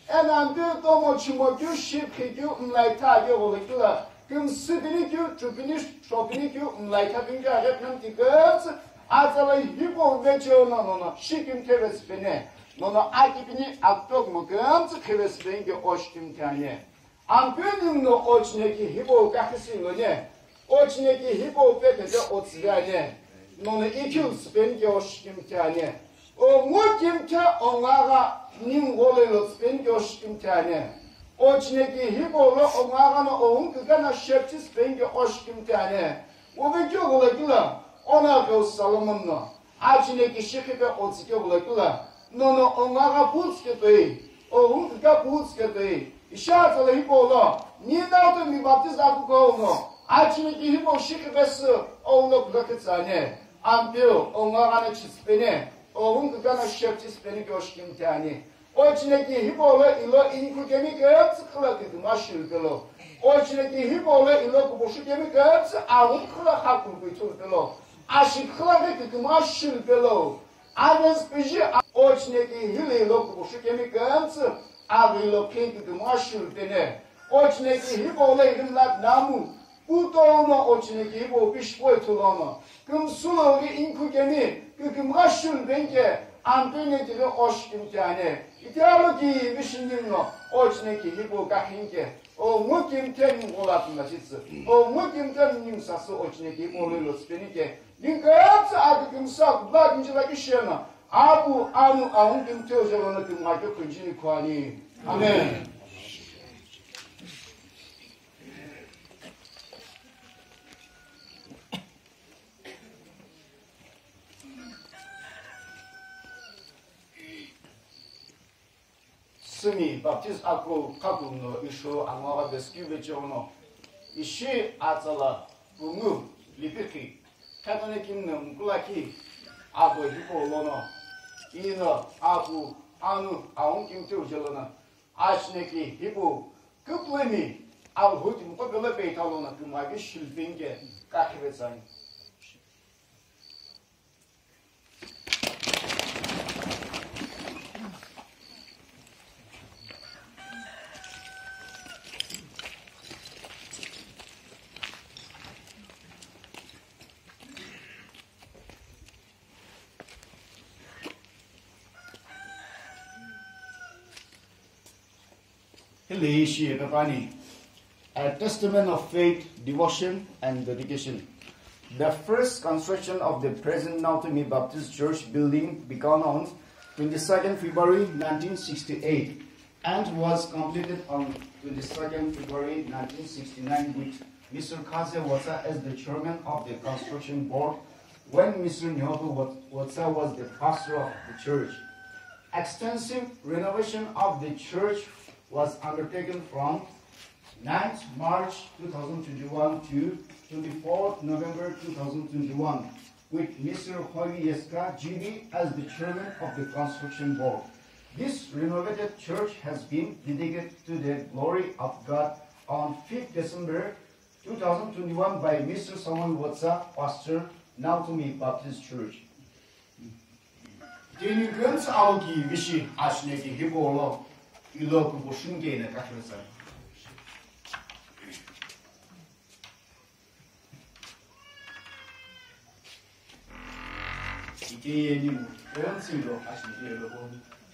and until Tomochimoku ship Hikyu like Tayo, Kim Sidiniku, Trupinish, Tropiniku, like having a girls, as a Hibo Vecho, no, Shikim Tevis Bene, no, Akipini, Aktok Mugams, Kevis Benga Oshkim Tanya. I'm building no Ochneki Hibo Kakasino, Ochneki Hibo Pekata Otsiane, no, the Ikils Benga Oshkim Tanya. O Mukimta Ongaga Nim Wolelo Spengoshkim Tanya. Ochneki Hibola Omagana Onkana Sheptis Benga Oshkim Tanya. Ovigula, Onago Salomon, Achineki Shikika Otsikula, no, Omaga Putske, Onka Putske, Ishata Hibola, Nina to me Baptist Abugono, Achineki Hibo Shikabes, Ono Blaketsane, Ampio, Omagana Chispene. Onka gana sheptis Bengoshkim Tani. Ochineki Hibola ilo Inkugemics, Klaki Mashul Ochineki Hibola ilo Bushugemics, Aukla Haku below. Ashiklaki Mashul below. Others Piji Ochineki Hili Lokushugemics, Avilo King Mashul Bene. Ochineki Hibola in Lat Namu. Utono Ochineki Hibo Bishboy Tulono. Kumsulo Inkugemi. Mashul Benke, Antonio Oshkim Tane, Ideology Vishinino, Ochneki Hibo Gahinke, or Mukim Ten Olapimatis, or Mukim Ten Nimsaso Ochneki Olilo Spenike, Ninkats Adikim Sak, Black Injilakishena, Abu Anu Aunkim Tojo to Michael Kunjini Kwani. Amen. Sumi Baptist Ako Kakuno Isho Amara Beskivijono Ishi Atala Bungu Lipiki Katanikim Gulaki Abu Hipo Lono Ino Abu Anu Aunkim Tujelona Ashneki Hipo Kuplemi Al Hutim Popula Betalona Kumagi Shilfinge Kakivetsan. A testament of faith, devotion, and dedication. The first construction of the present Nautimi Baptist Church building began on 22nd February 1968 and was completed on 22nd February 1969 with Mr. Kaze Watsa as the chairman of the construction board when Mr. Nyoto Watsa was the pastor of the church. Extensive renovation of the church was undertaken from 9th March 2021 to 24th November 2021 with Mr. Hoyeska GB as the chairman of the construction board. This renovated church has been dedicated to the glory of God on 5th December 2021 by Mr. Samuel Watsa, pastor, Nautimi Baptist Church. Dini Guns Augi Vishi Ashneki Hibolo Iloku Boshungene Kakrasa. Ike Yeni, Gunsilo Ashneki Hibolo.